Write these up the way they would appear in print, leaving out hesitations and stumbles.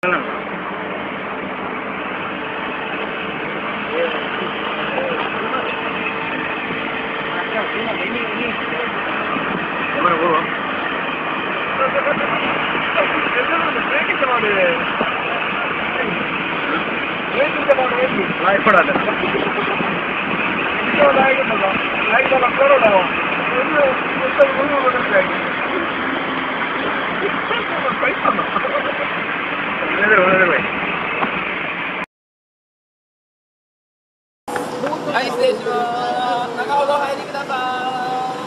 はい、失礼します。中ほどお入りください。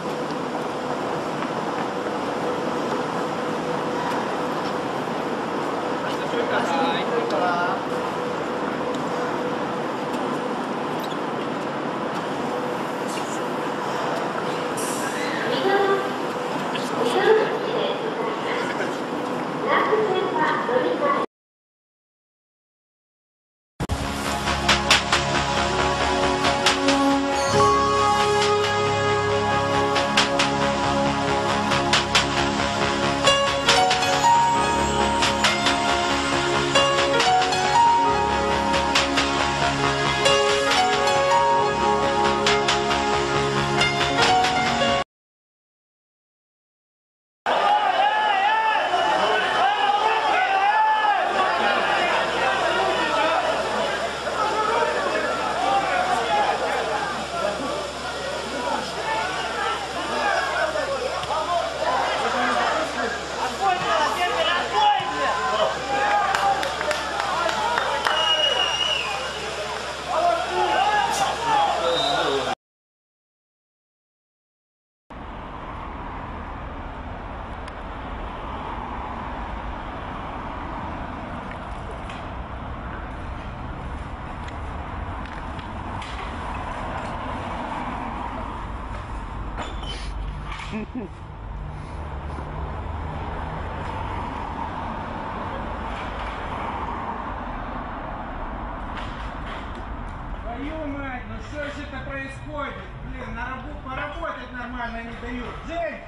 Твою мать, ну что же это происходит? Блин, поработать нормально не дают. Жень!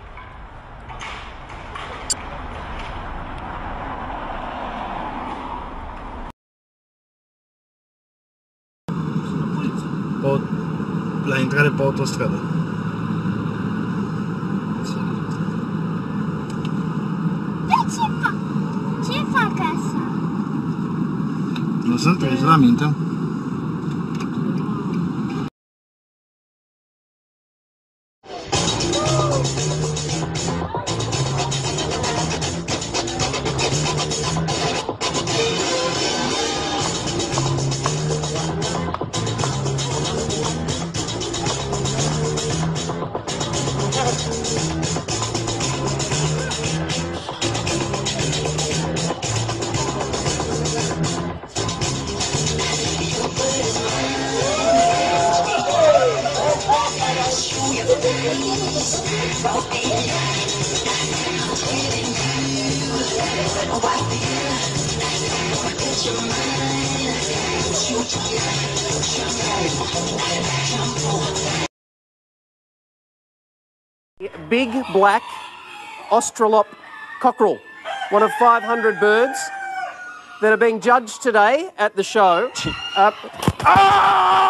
La intrare pe autostradă. Ce fac așa? Nu să-l treci la minte. Big black Australorp cockerel, one of 500 birds that are being judged today at the show.